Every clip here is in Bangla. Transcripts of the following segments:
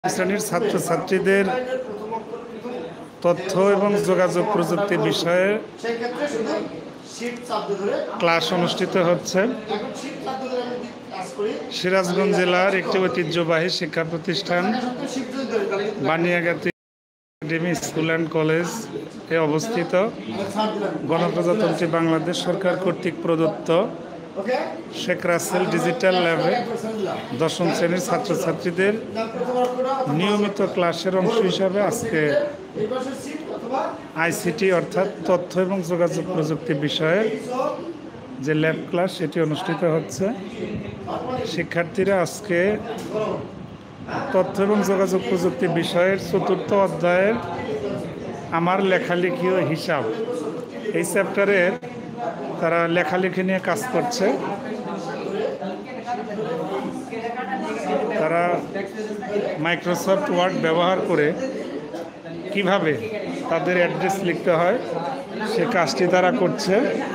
শ্রেণীর ছাত্রছাত্রীদের তথ্য এবং যোগাযোগ প্রযুক্তি বিষয়ে ক্লাস অনুষ্ঠিত হচ্ছে। সিরাজগঞ্জ জেলার একটি ঐতিহ্যবাহী শিক্ষা প্রতিষ্ঠান Baniagati academy school and college এ অবস্থিত গণপ্রজাতন্ত্রী বাংলাদেশ সরকার কর্তৃক প্রদত্ত শেখ রাসেল ডিজিটাল ল্যাবে দশম শ্রেণীর ছাত্রছাত্রীদের নিয়মিত ক্লাসের অংশ হিসাবে আজকে আইসিটি অর্থাৎ তথ্য এবং যোগাযোগ প্রযুক্তি বিষয়ে যে ল্যাব ক্লাস সেটি অনুষ্ঠিত হচ্ছে। শিক্ষার্থীরা আজকে তথ্য এবং যোগাযোগ প্রযুক্তি বিষয়ের চতুর্থ অধ্যায়ের আমার লেখালেখি ও হিসাব এই চ্যাপ্টারের তারা লেখালেখি নিয়ে কাজ করছে। তারা মাইক্রোসফট ওয়ার্ড ব্যবহার করে কিভাবে তাদের অ্যাড্রেস লিখতে হয় সে কাজটি তারা করছে।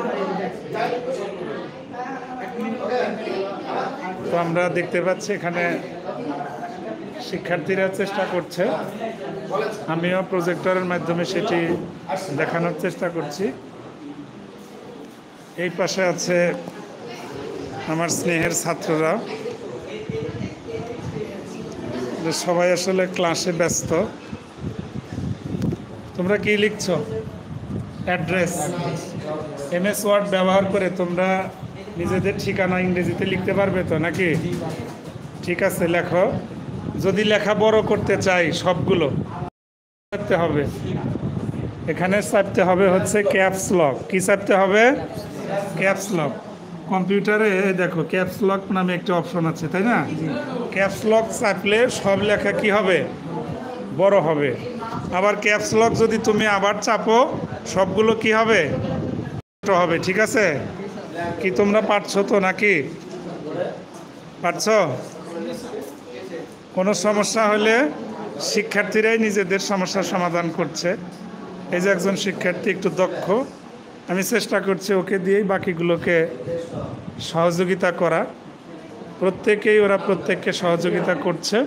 তো আমরা দেখতে পাচ্ছি এখানে শিক্ষার্থীরা চেষ্টা করছে, আমিও প্রজেক্টরের মাধ্যমে সেটি দেখানোর চেষ্টা করছি। এই পাশে আছে আমার স্নেহের ছাত্ররা, সবাই আসলে ক্লাসে ব্যস্ত। তোমরা কি লিখছো? অ্যাড্রেস এমএস ওয়ার্ড ব্যবহার করে তোমরা নিজেদের ঠিকানা ইংরেজিতে লিখতে পারবে তো নাকি? ঠিক আছে, লেখো। যদি লেখা বড় করতে চাই সবগুলো চাপতে হবে, এখানে চাপতে হবে হচ্ছে ক্যাপস লক। কি চাপতে হবে? Caps lock. কম্পিউটারে দেখো ক্যাপস লক নামে একটা অপশন আছে, তাই না? ক্যাপস লক চাপলে সব লেখা কি হবে? বড় হবে। আবার ক্যাপস লক যদি তুমি আবার চাপো সবগুলো কি হবে? ছোট হবে। ঠিক আছে, কি তোমরা পারছো তো নাকি? পারছো? কোনো সমস্যা হলে শিক্ষার্থীরাই নিজেদের সমস্যার সমাধান করছে। এই যে একজন শিক্ষার্থী একটু দক্ষ, আমি চেষ্টা করছি ওকে দিয়েই বাকিগুলোকে সহযোগিতা করা। ওরা প্রত্যেককে সহযোগিতা করছে।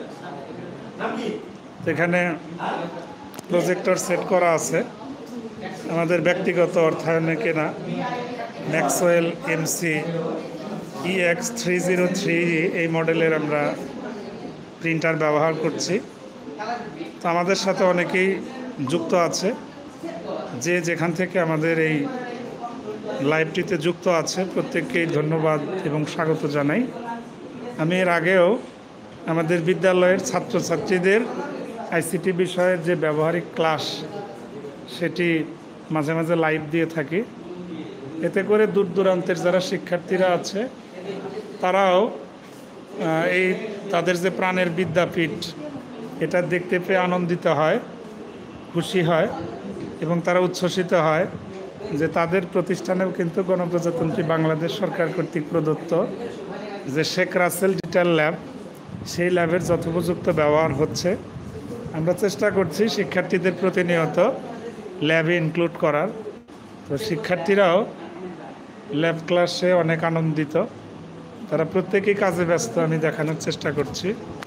এখানে প্রজেক্টর সেট করা আছে, আমাদের ব্যক্তিগত অর্থায়নে কেনা ম্যাক্সওয়েল এমসি EX303 এই মডেলের আমরা প্রিন্টার ব্যবহার করছি। তো আমাদের সাথে অনেকেই যুক্ত আছে, যে যেখান থেকে আমাদের এই লাইভটিতে যুক্ত আছে প্রত্যেককেই ধন্যবাদ এবং স্বাগত জানাই। আমি এর আগেও আমাদের বিদ্যালয়ের ছাত্রছাত্রীদের আইসিটি বিষয়ের যে ব্যবহারিক ক্লাস সেটি মাঝে মাঝে লাইভ দিয়ে থাকি। এতে করে দূর দূরান্তের যারা শিক্ষার্থীরা আছে তারাও এই তাদের যে প্রাণের বিদ্যাপীঠ এটা দেখতে পেয়ে আনন্দিত হয়, খুশি হয় এবং তারা উচ্ছ্বসিত হয় যে তাদের প্রতিষ্ঠানেও কিন্তু গণপ্রজাতন্ত্রী বাংলাদেশ সরকার কর্তৃক প্রদত্ত যে শেখ রাসেল ডিজিটাল ল্যাব সেই ল্যাবের যথোপযুক্ত ব্যবহার হচ্ছে। আমরা চেষ্টা করছি শিক্ষার্থীদের প্রতিনিয়ত ল্যাবে ইনক্লুড করার। তো শিক্ষার্থীরাও ল্যাব ক্লাসে অনেক আনন্দিত, তারা প্রত্যেকেই কাজে ব্যস্ত, আমি দেখানোর চেষ্টা করছি।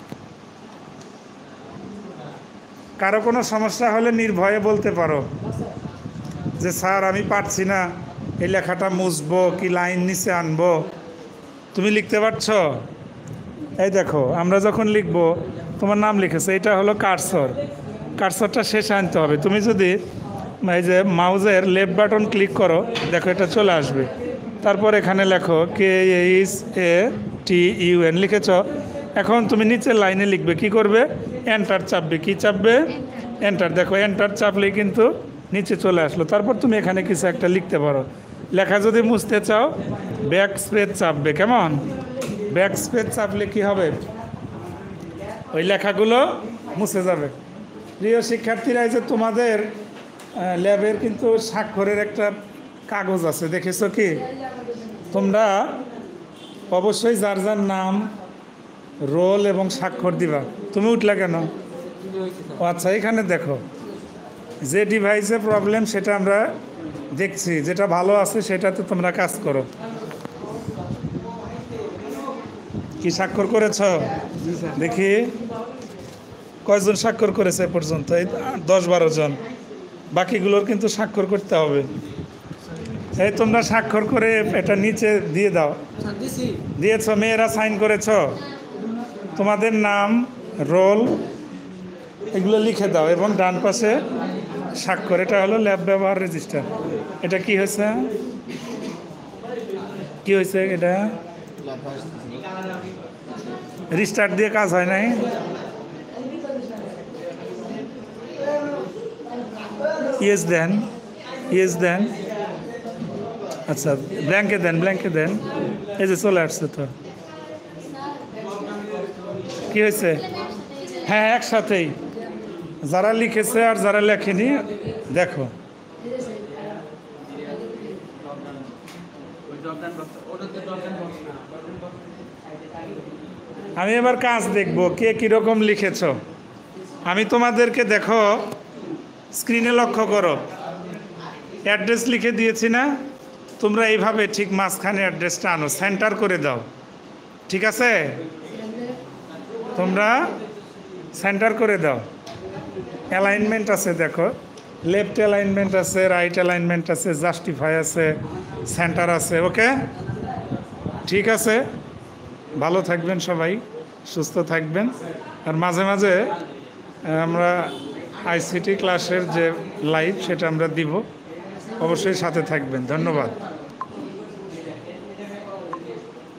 কারো কোনো সমস্যা হলে নির্ভয়ে বলতে পারো যে স্যার আমি পারছি না, এই লেখাটা মুছবো কি লাইন নিচে আনবো। তুমি লিখতে পারছো? এই দেখো আমরা যখন লিখবো তোমার নাম লিখেছে, এটা হলো কার্সর, কার্সরটা শেষে আনতে হবে। তুমি যদি এই যে মাউজের লেফট বাটন ক্লিক করো দেখো এটা চলে আসবে, তারপর এখানে লেখো KSATUN লিখেছ। এখন তুমি নিচের লাইনে লিখবে, কি করবে? এন্টার চাপবে। কি চাপবে? এন্টার। দেখো এন্টার চাপলেই কিন্তু নিচে চলে আসলো। তারপর তুমি এখানে কিছু একটা লিখতে পারো। লেখা যদি মুছতে চাও ব্যাক স্পেস চাপবে। কেমন? ব্যাক স্পেস চাপলে কি হবে? ওই লেখাগুলো মুছে যাবে। প্রিয় শিক্ষার্থীরা, এই যে তোমাদের ল্যাবের কিন্তু স্বাক্ষরের একটা কাগজ আছে, দেখেছো কি? তোমরা অবশ্যই যার যার নাম, রোল এবং স্বাক্ষর দিবা। তুমি উঠলা কেন? আচ্ছা, এখানে দেখো যে ডিভাইসে প্রবলেম সেটা আমরা দেখছি, যেটা ভালো আছে সেটাতে তোমরা কাজ করো। কি স্বাক্ষর করেছ? দেখি কয়জন স্বাক্ষর করেছে এ পর্যন্ত? এই 10-12 জন। বাকিগুলোর কিন্তু স্বাক্ষর করতে হবে। এই তোমরা স্বাক্ষর করে এটা নিচে দিয়ে দাও। দিয়েছ? মেয়েরা সাইন করেছ? তোমাদের নাম, রোল এগুলো লিখে দাও এবং ডান পাশে স্বাক্ষর। এটা হলো ল্যাব ব্যবহার রেজিস্টার। এটা কি হয়েছে? কি হয়েছে এটা? রিস্টার্ট দিয়ে কাজ হয় নাই? ইয়েস দেন, ইয়েস দেন। আচ্ছা, ব্ল্যাঙ্কে দেন, ব্ল্যাঙ্কে দেন। এই যে চলে আসছে তো। কি হয়েছে? হ্যাঁ, একসাথেই যারা লিখেছে আর যারা লেখেনি দেখো। আমি এবার কাজ দেখব কে কীরকম লিখেছ। আমি তোমাদেরকে দেখো স্ক্রিনে লক্ষ্য করো, অ্যাড্রেস লিখে দিয়েছি না? তোমরা এইভাবে ঠিক মাঝখানে অ্যাড্রেসটা আনো, সেন্টার করে দাও। ঠিক আছে? তোমরা সেন্টার করে দাও। অ্যালাইনমেন্ট আছে দেখো, লেফট অ্যালাইনমেন্ট আছে, রাইট অ্যালাইনমেন্ট আছে, জাস্টিফাই আছে, সেন্টার আছে। ওকে, ঠিক আছে। ভালো থাকবেন সবাই, সুস্থ থাকবেন। আর মাঝে মাঝে আমরা আইসিটি ক্লাসের যে লাইভ সেটা আমরা দিব, অবশ্যই সাথে থাকবেন। ধন্যবাদ।